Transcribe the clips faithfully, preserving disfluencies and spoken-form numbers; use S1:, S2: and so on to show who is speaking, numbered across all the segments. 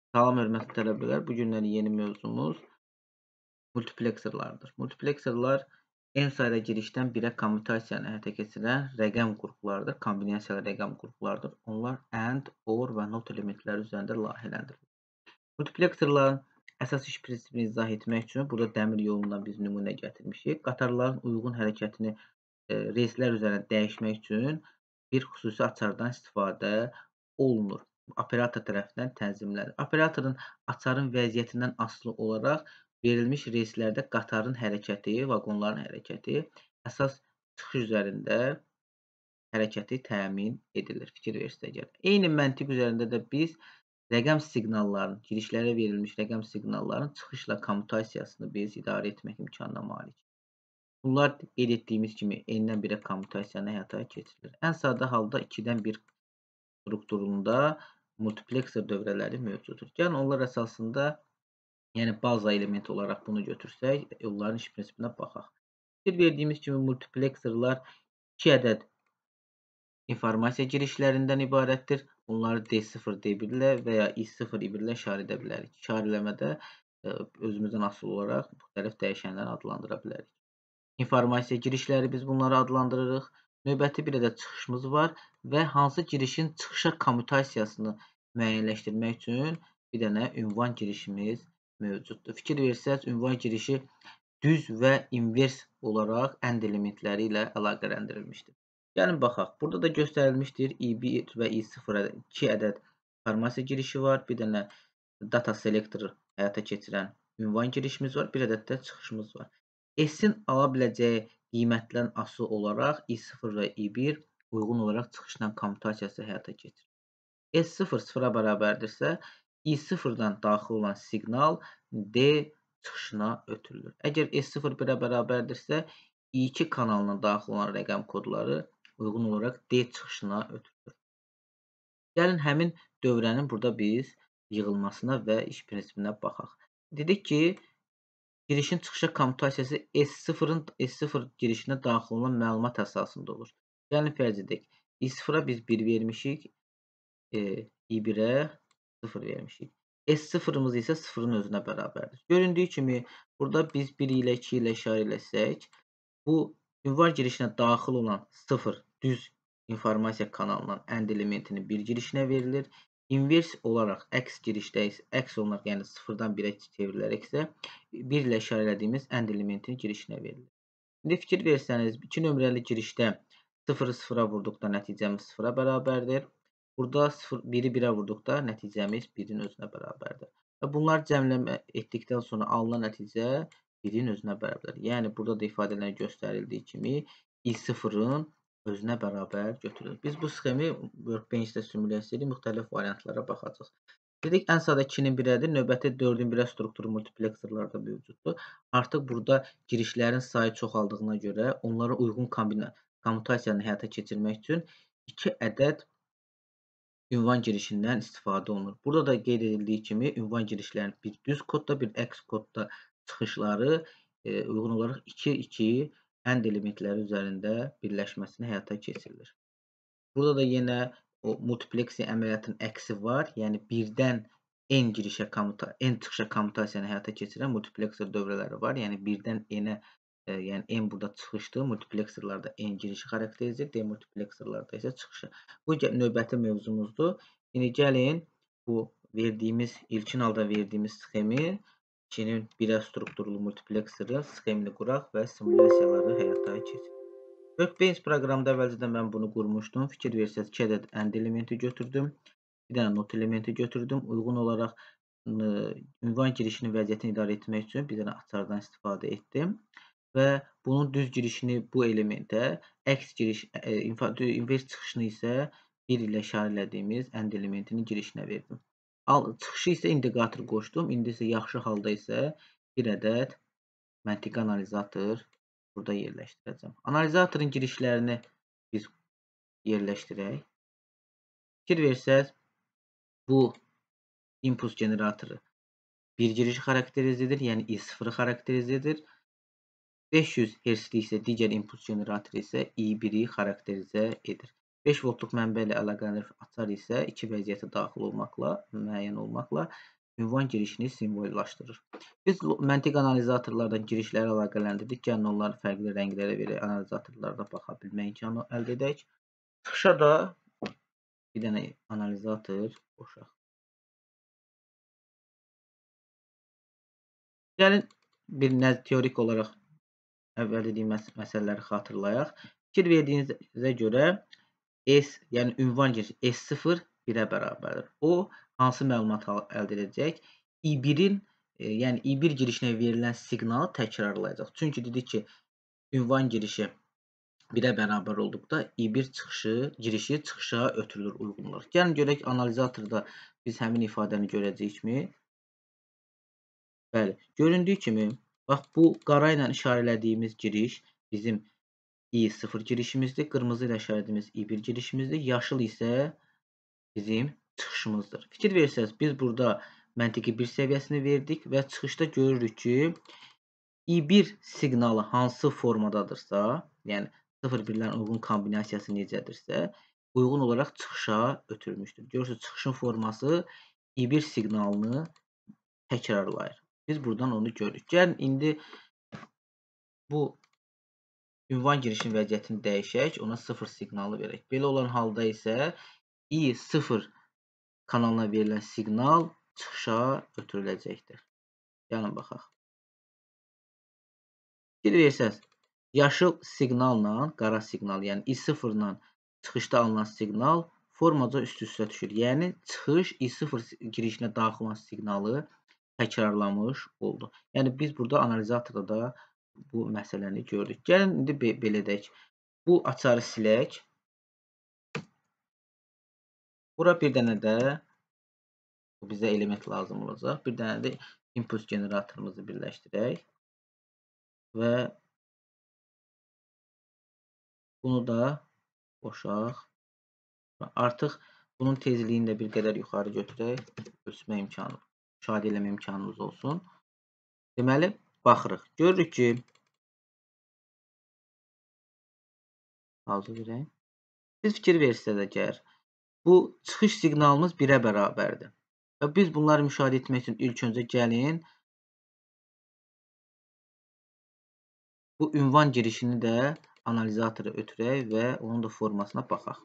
S1: Salam hörmətli tələbələr, bu günləri yeni mövzumuz multiplekserlardır. Multiplekserlar n sayda girişdən birə kommutasiyanı həyata keçirən rəqəm qruplarıdır, kombinasiyalı rəqəm qruplarıdır. Onlar and, or və not elementləri üzərində layihələndirilir. Multiplekserların əsas iş prinsipini izah etmək üçün burada dəmir yolundan biz nümunə gətirmişik. Qatarların uyğun hərəkətini e, reyslər üzərində dəyişmək üçün bir xüsusi açardan istifadə olunur. Operator tərəfindən tənzimlənir. Operatorun açarın vəziyyətindən asılı olaraq verilmiş reyslərdə qatarın hərəkəti, vaqonların hərəkəti əsas çıxış üzərində hərəkəti təmin edilir. Fikir versiniz əgər. Eyni məntiq üzərində də biz rəqəm siqnallarının, girişlərə verilmiş rəqəm siqnallarının çıxışla kommutasiyasını biz idarə etmək imkanına malikik. Bunlar qeyd etdiyimiz kimi n-dən birə kommutasiyanı həyata keçirilir. Ən sadə halda ikidən bir strukturunda multiplekser dövrələri mövcuddur. Gəlin onlar əsasında, yəni baza elementi olaraq bunu götürsək, onların iş prinsipinə baxaq. Fikir verdiyimiz kimi multiplekserlər iki ədəd informasiya girişlərindən ibarətdir. Bunları D sıfır, D bir ilə və ya I sıfır, I bir ilə işarə edə bilərik. İşarələmədə özümüzdən asılı olaraq müxtəlif dəyişənləri adlandıra bilərik. İnformasiya girişləri biz bunları adlandırırıq. Növbəti bir ədəd çıxışımız var və hansı girişin çıxışa kommutasiyasını müəyyənləşdirmək üçün bir dənə ünvan girişimiz mövcuddur. Fikir versəz, ünvan girişi düz və invers olaraq and elementləri ilə əlaqələndirilmişdir. Gəlin baxaq. Burada da göstərilmişdir I bir və I sıfır iki ədəd informasiya girişi var. Bir dənə data selector həyata keçirən ünvan girişimiz var. Bir ədəd də çıxışımız var. S-in ala biləcəyi qiymətdən asılı olaraq I sıfır və I bir uyğun olaraq çıxışla kommutasiyası həyata keçirilir. S sıfır sıfıra bərabərdirsə, I sıfırdan daxil olan siqnal D çıxışına ötürülür. Əgər S sıfır birə bərabərdirsə, I iki kanalına daxil olan rəqəm kodları uyğun olaraq D çıxışına ötürülür. Gəlin həmin dövrənin burada biz yığılmasına və iş prinsipinə baxaq. Dedik ki, girişin çıxışa kommutasiyası S sıfırın S sıfır girişinə daxil olan məlumat əsasında olur. Gəlin fərz edək. I sıfıra biz bir vermişik, e, I birə sıfır vermişik. S sıfırımız isə sıfırın özünə bərabərdir. Göründüyü kimi burada biz bir ilə iki ilə işarə eləsək, bu ünvan girişinə daxil olan sıfır düz informasiya kanalından and elementinin bir girişinə verilir. İnvers olaraq əks girişdə isə, əks olaraq, yəni sıfırdan birə çevrilərəksə, bir ilə işarə elədiyimiz and elementinin girişinə verilir. İndi fikir versəniz, iki nömrəli girişdə sıfırı sıfıra vurduqda nəticəmiz sıfıra bərabərdir. Burada biri birə vurduqda nəticəmiz birin özünə bərabərdir. Və bunlar cəmləmə etdikdən sonra alınan nəticə birin özünə bərabərdir. Yəni burada da ifadələr göstərildiyi kimi I sıfırın özünə bərabər götürülür. Biz bu sxemi Workbench-də simulyasiya edib müxtəlif variantlara baxacağıq. Dedik, ən sadə ikinin birədir. Növbəti dördün birə strukturu multiplekserlarda mövcuddur. Artıq burada girişlərin sayı çoxaldığına görə onlara uyğun kommutasiyanı həyata keçirmək üçün iki ədəd ünvan girişindən istifadə olunur. Burada da qeyd edildiyi kimi ünvan girişlərinin bir düz kodda, bir əks kodda çıxışları e, uyğun olaraq iki iki and elementləri üzərində birləşməsini həyata keçirilir. Burada da yenə o multipleksiya əməliyyatının əksi var. Yəni birdən n girişə kommuta, n çıxışa kommutasiyanı həyata keçirən multiplekser dövrələri var. Yəni birdən n-ə, e, yəni n burada çıxışdır. Multiplekserlarda n girişi xarakterizdir, demultiplekserlarda isə çıxışı. Bu növbəti mövzumuzdur. İndi gəlin bu verdiyimiz, ilkin halda verdiyimiz sxemi ikinin birə strukturlu multiplekserin sxemini quraq və simulyasiyaları həyata keçirək. Workbench proqramında əvvəlcədən mən bunu qurmuşdum. Fikir versəz, iki ədəd and elementi götürdüm. Bir dənə not elementi götürdüm. Uyğun olaraq ünvan girişinin vəziyyətini idarə etmək üçün bir dənə açardan istifadə etdim. Və bunun düz girişini bu elementə, əks giriş, invers çıxışını isə bir ilə işarə elədiyimiz and elementinin girişinə verdim. Çıxışı isə indikator qoşdum. İndi isə yaxşı halda isə bir ədəd məntiqi analizator burada yerləşdirəcəm. Analizatorun girişlərini biz yerləşdirək. Fikir versəz, bu impuls generatoru bir girişi xarakterizidir, yəni I sıfırı xarakterizidir. beş yüz hertzlik isə digər impuls generatoru isə I biri xarakterizə edir. beş voltluq mənbə ilə əlaqələnir açar isə iki vəziyyətə daxil olmaqla, müəyyən olmaqla ünvan girişini simvollaşdırır. Biz məntiq analizatorlardan girişləri əlaqələndirdik. Gəlin onları fərqli rənglərə verək, analizatorlarda baxa bilmə imkanı əldə edək. Çıxışa da bir dənə analizator qoşaq. Gəlin bir teorik olaraq əvvəl dediyim məs məsələləri xatırlayaq. Fikir verdiyinizə görə S, yəni ünvan girişi S sıfır birə bərabərdir. O hansı məlumat əldə edəcək? i birin, e, yəni i bir girişinə verilən siqnalı təkrarlayacaq. Çünki dedik ki, ünvan girişi birə bərabər olduqda i bir çıxışı, girişi çıxışa ötürülür uyğun olaraq. Gəlin görək analizatorda biz həmin ifadəni görəcəyikmi? Bəli, göründüyü kimi, bax bu qara ilə işarələdiyimiz giriş bizim i sıfır girişimizdir. Qırmızı ilə işarələdiyimiz i bir girişimizdir. Yaşıl isə bizim çıxışımızdır. Fikir versəz, biz burada məntiqi bir səviyyəsini verdik və çıxışda görürük ki, i bir siqnalı hansı formadadırsa, yəni sıfır birlərin uyğun kombinasiyası necədirsə, uyğun olaraq çıxışa ötürülmüşdür. Görürsünüz, çıxışın forması i bir siqnalını təkrarlayır. Biz buradan onu görürük. Gəlin indi bu ünvan girişin vəziyyətini dəyişək, ona sıfır siqnalı verək. Belə olan halda isə i sıfır kanalına verilən siqnal çıxışa ötürüləcəkdir. Gəlin baxaq. Fikir versəz, yaşıl siqnalla qara siqnal, yəni i sıfır ilə çıxışda alınan siqnal formaca üst-üstə düşür. Yəni çıxış i sıfır girişinə daxil olan siqnalı təkrarlamış oldu. Yəni biz burada analizatorda da bu məsələni gördük. Gəlin indi be belə edək. Bu açarı silək. Bura bir dənə də bizə element lazım olacaq. Bir dənə də impuls generatorumuzu birləşdirək. Və bunu da qoşaq. Artıq bunun tezliyini də bir qədər yuxarı götürək. Ölçmə imkanı, müşahidə eləmə imkanımız olsun. Deməli, baxırıq. Görürük ki, hazır verək. Siz fikir versiniz əgər, bu çıxış siqnalımız birə bərabərdir. Və biz bunları müşahidə etmək üçün ilk öncə gəlin, bu ünvan girişini də analizatora ötürək və onun da formasına baxaq.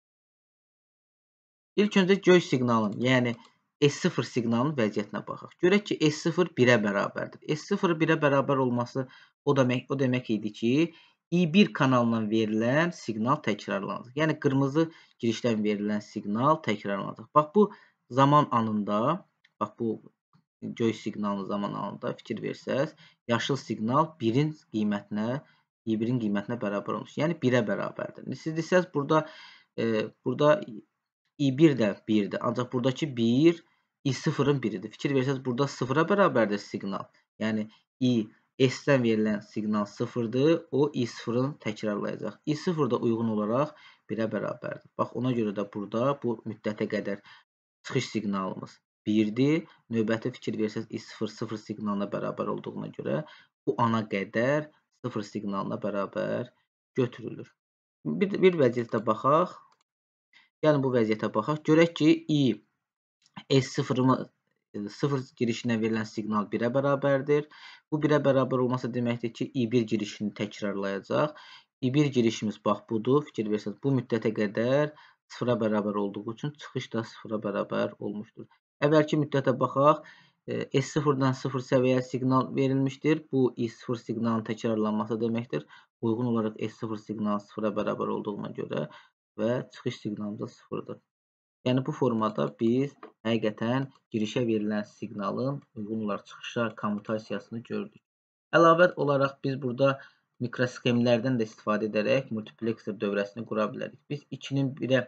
S1: İlk öncə göy siqnalın, yəni S sıfır siqnalının vəziyyətinə baxaq. Görək ki, S sıfır birə bərabərdir. S sıfır birə bərabər olması o demək, o demək idi ki, i bir kanalından verilən siqnal təkrarlanacaq. Yəni qırmızı girişdən verilən siqnal təkrarlanacaq. Bax bu zaman anında, bax bu göy siqnalının zaman anında fikir versəz, yaşıl siqnal birin qiymətinə, i birin qiymətinə bərabər olmuş. Yəni birə bərabərdir. Siz desəz burada e, burada i bir də birdir. Ancaq buradakı bir i sıfırın biridir. Fikir versəz burada sıfıra bərabərdir siqnal. Yəni i S-dən verilən siqnal sıfırdır. O i sıfırın təkrarlayacaq. i sıfır da uyğun olaraq birə bərabərdir. Bax ona görə də burada bu müddətə qədər çıxış siqnalımız birdir. Növbəti fikir versəz i sıfır sıfır siqnalına bərabər olduğuna görə bu ana qədər sıfır siqnalına bərabər götürülür. Bir, bir vəziyyətə baxaq. Gəlin bu vəziyyətə baxaq. Görək ki, i S sıfırımı sıfır girişinə verilən siqnal birə bərabərdir. Bu birə bərabər olması deməkdir ki, i bir girişini təkrarlayacaq. i bir girişimiz bax budur. Fikir versəz, bu müddətə qədər sıfıra bərabər olduğu üçün çıxış da sıfıra bərabər olmuşdur. Əvvəlki müddətə baxaq. S sıfırdan sıfır səviyyəli siqnal verilmişdir. Bu i sıfır siqnalın təkrarlanması deməkdir. Uyğun olaraq S sıfır siqnalı sıfıra bərabər olduğuna görə və çıxış siqnalımız da sıfırdır. Yəni bu formada biz həqiqətən girişə verilən siqnalın uyğun olaraq çıxışa kommutasiyasını gördük. Əlavə olaraq biz burada mikrosxemlərdən də istifadə edərək multiplexer dövrəsini qura bilərik. Biz ikinin birə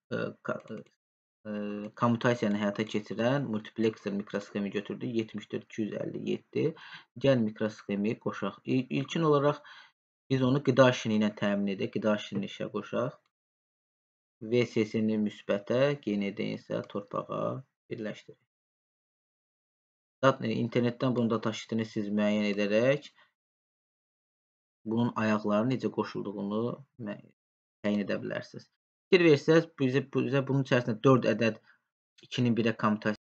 S1: kommutasiyanı həyata keçirən multiplexer mikrosxemi götürdük. yetmiş dörd iki yüz əlli yeddi. Gəl mikrosxemi qoşaq. İlkin olaraq biz onu qida işini ilə təmin edək. Qida işini işə qoşaq. V S S-ni müsbətə, G N D-ni isə torpağa birləşdirir. İnternetdən bunun data sheetini siz müəyyən edərək bunun ayaqları necə qoşulduğunu təyin edə bilərsiniz. Fikir versəz, bizə, bizə bunun içərisində dörd ədəd ikinin birə kommutasiyası